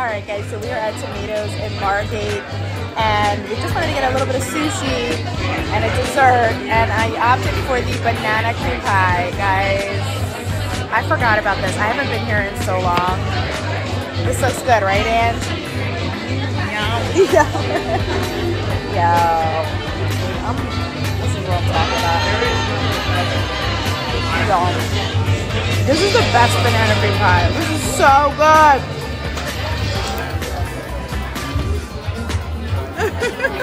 Alright guys, so we are at Tomatoes in Margate and we just wanted to get a little bit of sushi and a dessert, and I opted for the banana cream pie, guys. I forgot about this. I haven't been here in so long. This looks good, right, Ange? Yeah. Yo. This is what I'm talking about. Yo. This is the best banana cream pie. This is so good.